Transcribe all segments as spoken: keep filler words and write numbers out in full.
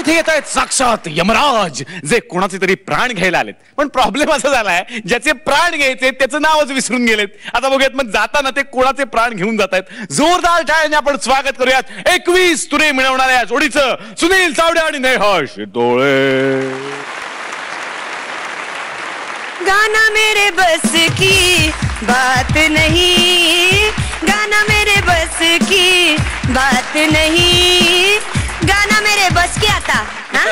इथे येत आहेत साक्षात यमराज, जे कोणाचे तरी प्राण घ्यायला आलेत. पण प्रॉब्लेम असा झालाय, ज्याचे प्राण घ्यायचे त्याचं नावच विसरून गेलेत. आता बघूयात मग जाताना ते कोणाचे प्राण घेऊन जात आहेत. जोरदार टाळ्याने आपण स्वागत करूयात एकवीस तुरे मिळवणाऱ्या जोडीचं, सुनील चावडे आणि नेहा शितोळे. गाना मेरे बस की बात नहीं, गाना मेरे बस की बात नहीं, गाना मेरे बस की. आता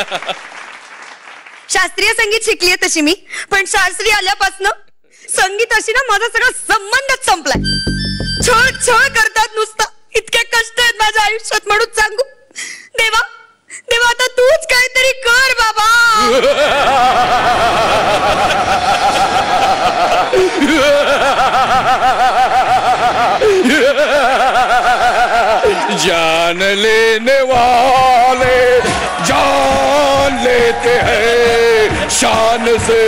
शास्त्रीय संगीत शिकलीये तशी मी, पण शास्त्रीय आल्यापासून संगीताशी ना माझा सगळा संबंधच संपलाय. छळ छळ करतात नुसतं. इतके कष्ट आहेत माझ्या आयुष्यात म्हणून सांगू. देवा देवा आता तूच काहीतरी कर बाबा. जान लेने वाले जान लेते हैं शान से,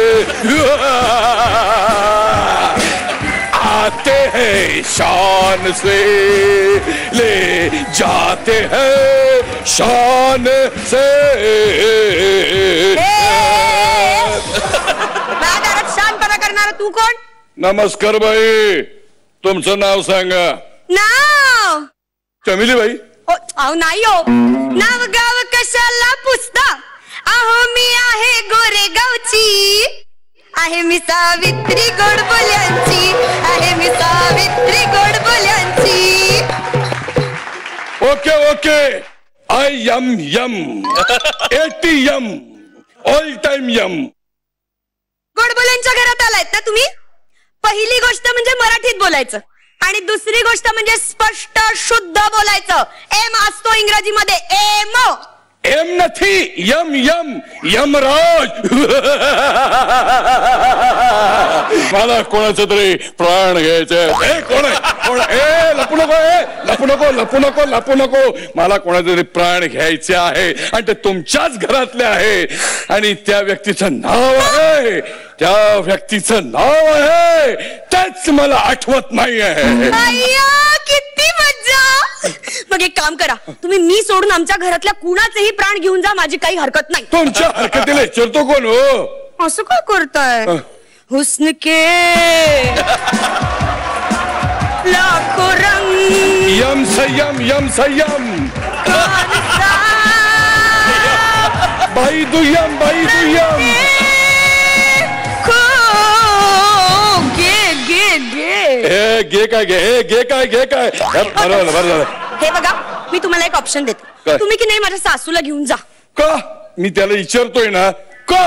आते हैं शान से ले जाते हैं शान से. शानपणा करणारा तू कोण? नमस्कार बाई, तुमचं नाव सांगा. नाव चमेली बाई. अहो नाही हो, नाव गाव कशाला पुसता. अहो मी आहे गोरेगावची, आहे मी सावित्री गोड बोल्यांची, आहे मी सावित्री गोड बोल्यांची. Okay okay, I yum yum eighty yum all time yum. गोडबोल्यांच्या घरात आलायत ना तुम्ही. पहिली गोष्ट म्हणजे मराठीत बोलायचं, आणि दुसरी गोष्ट म्हणजे स्पष्ट शुद्ध बोलायचं. एम असतो इंग्रजीमध्ये, एम. एम नथी, यम यम यमराज. मला कोणाचं तरी प्राण घ्यायचंय. कोण आहे कोण? ए लपू नको, ए लपू नको लपू नको लपू नको. मला कोणाचं तरी प्राण घ्यायचे आहे, आणि ते तुमच्याच घरातले आहे, आणि त्या व्यक्तीचं नाव आहे, त्या व्यक्तीचं नाव आहे, तेच मला आठवत नाही आहे. किती मज्जा. मग एक काम करा, तुम्ही मी सोडून आमच्या घरातल्या कुणाचेही प्राण घेऊन जा, माझी काही हरकत नाही. तुमच्या हरकतीला विचारतो कोण हो? असं काय करताय? हुस्न के लाखो रंग, यम संयम यम संयम, बाई दुय्यम बाई दुय्यम. हे घे काय घे घे काय घे काय. बरोबर बरोबर. हे बघा, मी तुम्हाला एक ऑप्शन देते. तुम्ही की नाही माझ्या सासूला घेऊन जा. का? मी त्याला विचारतोय ना. का?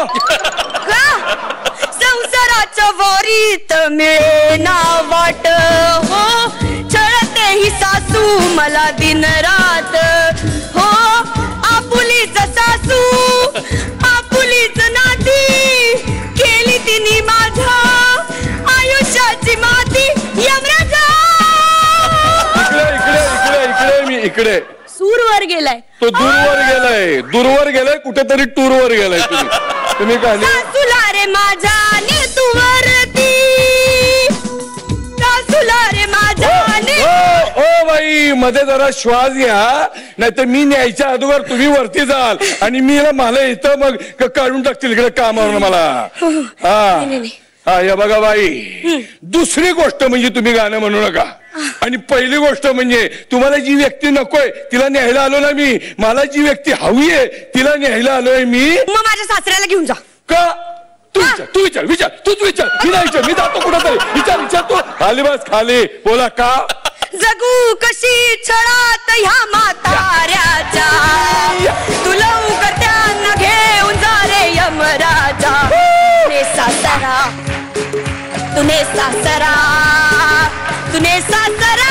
संसाराच्या वारीत मिळेना वाट हो, छळते ही सासू मला दिन रात हो. आपुलीच सासू आपुलीच नाती, केली तिने माझ्या आयुष्याची माती. यमराजा इकडे इकडे इकडे इकडे मी इकडे. सूरवर गेलाय तो दूरवर गेलाय, दूरवर गेलाय, कुठेतरी टूरवर गेलाय. तुम्ही तुम्ही काय सासूला रे माझ्या ने तू वरती, सासूला रे माझ्या ने. ओ बाई, मध्ये जरा श्वास घ्या, नाहीतर मी न्यायच्या अगोदर तुम्ही वरती जाल, आणि मी मला इथं मग काढून टाकतील इकडे कामावर मला. हा हा, या बघा बाई, दुसरी गोष्ट म्हणजे तुम्ही गाणं म्हणू नका, आणि पहिली गोष्ट म्हणजे तुम्हाला जी व्यक्ती नकोय तिला न्यायला आलो ना मी, मला जी व्यक्ती हवी आहे तिला न्यायला आलोय मी. मग माझ्या सासऱ्याला घेऊन जा. का? तू विचार तू विचार विचार तूच विचार. मी नाही विचार, मी जातो कुठं. विचार विचार तू. खाली बस खाली. बोला. का? जगू कशी छळात ह्या म्हाताऱ्याच्या, तू लवकर त्यांना घेऊन जा रे यमराजा. तुने सासरा तुने सासरा तुने सासरा.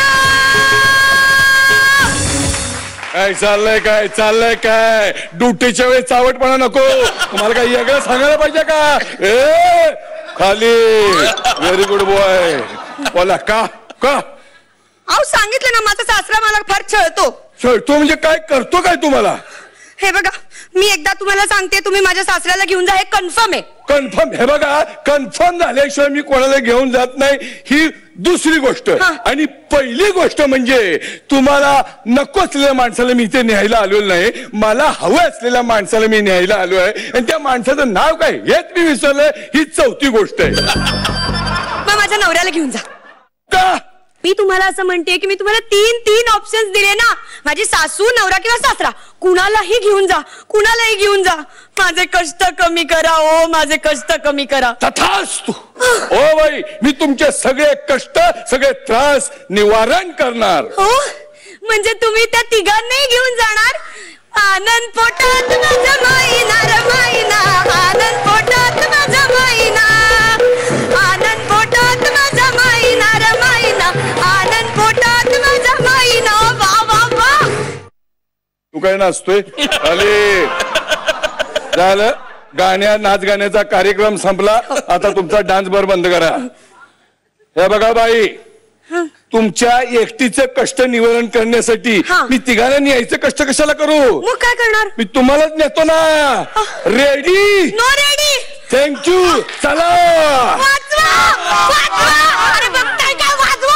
काय चाललंय काय चाललंय काय? ड्युटीच्या वेळेस चावटपणा नको. तुम्हाला काही वेगळं सांगायला पाहिजे का? ए खाली. Very good boy. बोला. का? का? अहो सांगितलं ना, माझा सासरा मला फार छळतो. छळतो म्हणजे काय करतो काय तुम्हाला? हे बघा, मी एकदा तुम्हाला सांगते, तुम्ही माझ्या सासऱ्याला घेऊन जा, हे कन्फर्म आहे. कन्फर्म. हे बघा, कन्फर्म झाल्याशिवाय मी कोणाला घेऊन जात नाही. ही दुसरी गोष्ट आणि पहिली गोष्ट म्हणजे तुम्हाला नको असलेल्या माणसाला मी इथे न्यायला आलेलो नाही, मला हवं असलेल्या माणसाला मी न्यायला आलो आहे आणि त्या माणसाचं नाव काय हेच मी विसरलोय. ही चौथी गोष्ट आहे. मग माझ्या नवऱ्याला घेऊन जा. का? मी तुम्हाला असं म्हणते की मी तुम्हाला तीन तीन ऑप्शन्स दिले ना, माझी सासू, नवरा किंवा सासरा, कुणालाही घेऊन जा, कुणालाही घेऊन जा. माझे कष्ट कमी करा ओ, माझे कष्ट कमी करा. तथास्तु. ओ बाई, मी तुमचे सगळे कष्ट सगळे त्रास निवारण करणार. हो, म्हणजे तुम्ही त्या तिघांनाही घेऊन जाणार. आनंद पोटात माझा माईना रे माईना, आनंद पोटात माझा माईना, आनंद पोटात माझा माईना रे माईना, आनंद पोटात माझा माईना. वा वा वा. तू काय नाचतोय? अरे झालं, गाण्या नाच गाण्याचा कार्यक्रम संपला. आता तुमचा डान्स बर बंद करा. हे बघा बाई, तुमच्या एकटीचं कष्ट निवारण करण्यासाठी मी तिघांना यायचं कष्ट कशाला करू? मग काय करणार? मी तुम्हालाच नेतो ना. रेडी? No ready. थँक्यू. चला वाजवा वाजवा. अरे बघताय काय, वाजवा.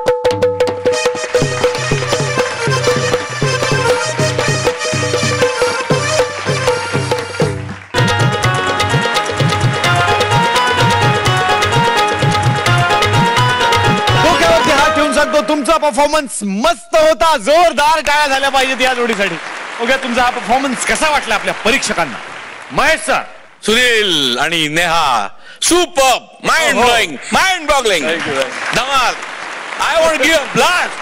सांगतो तुमचा परफॉर्मन्स मस्त होता. जोरदार टाळ्या झाल्या पाहिजेत या जोडीसाठी. ओके, तुमचा हा परफॉर्मन्स कसा वाटला आपल्या परीक्षकांना? महेश सर. सुनील आणि Neha super, mind blowing, mind boggling, धमाल. I want give a blast.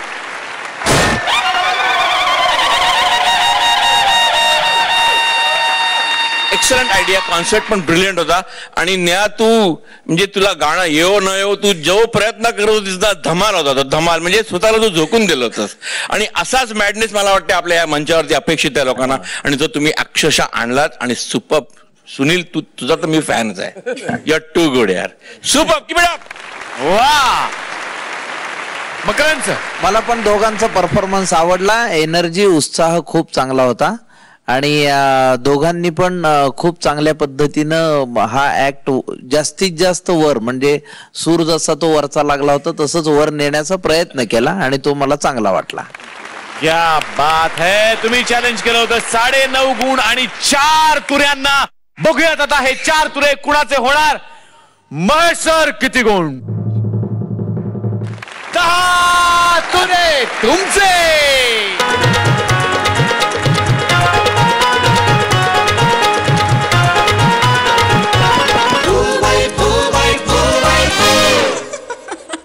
Excellent idea, concept पण ब्रिलियंट होता. आणि नेहा तू म्हणजे तुला गाणं येवो न येवो, तू जो प्रयत्न करत होतीस ना, धमाल होता तो. धमाल म्हणजे स्वतःला तू झोकून दिलं होतंस. आणि असाच मॅडनेस मला वाटतं आपल्या या मंचावरती अपेक्षित आहे लोकांना, आणि जो तुम्ही अक्षरशः आणलात. आणि सुपर सुनील, तू तुझा तर मी फॅनच आहे. यू आर टू गुड यार. Super, keep it up. वा. मकरंद सर. मला पण दोघांचा परफॉर्मन्स आवडला. एनर्जी, उत्साह खूप चांगला होता. आणि दोघांनी पण खूप चांगल्या पद्धतीनं हा ऍक्ट जास्तीत जास्त वर, म्हणजे सूर जसा तो वरचा लागला होता तसंच वर नेण्याचा प्रयत्न केला आणि तो मला चांगला वाटला. क्या बात है. तुम्ही चॅलेंज केलं होतं साडे नऊ गुण आणि चार तुऱ्यांना. बघूयात आता हे चार तुरे कुणाचे होणार. महेश सर किती गुण? दहा तुरे तुमचे.